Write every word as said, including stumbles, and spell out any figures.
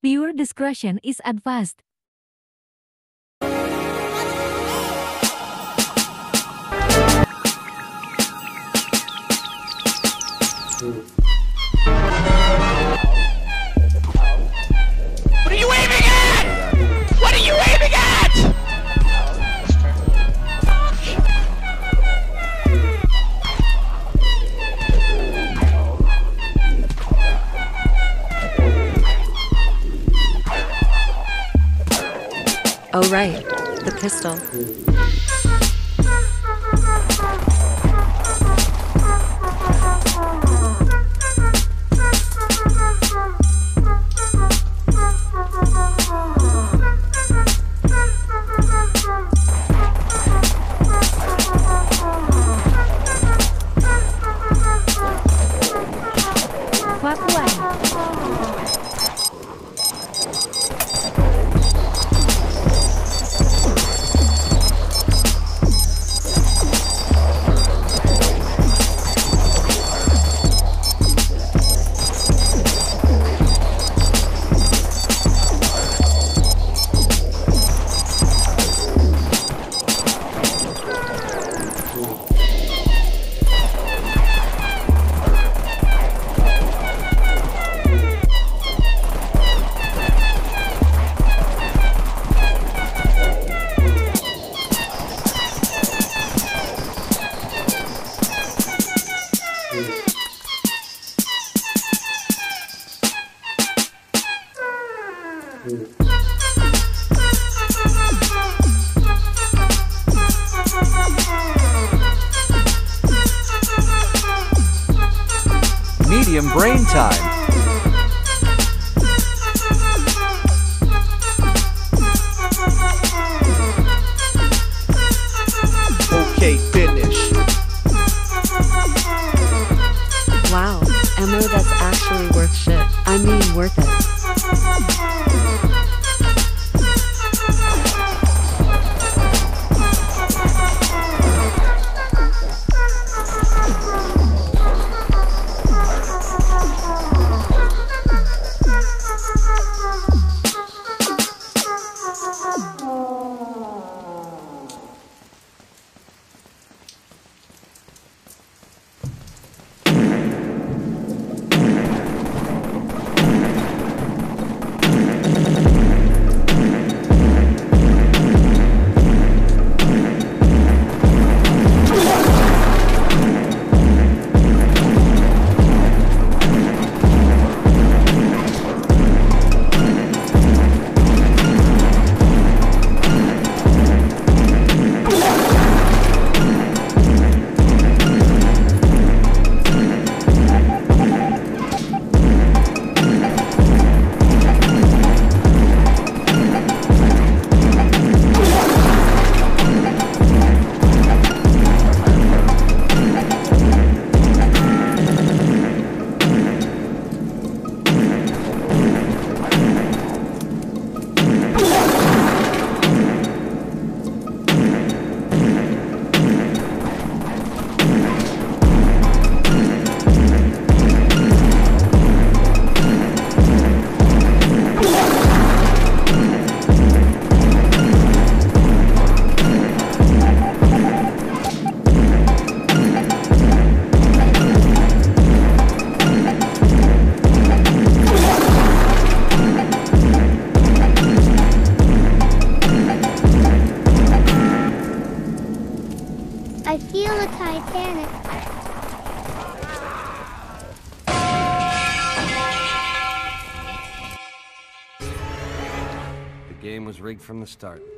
Viewer discretion is advised. What are you aiming at? What are you aiming at? Oh right, the pistol. Medium brain time. Okay, finish. Wow, ammo that's actually worth shit. I mean worth it. I feel the Titanic. The game was rigged from the start.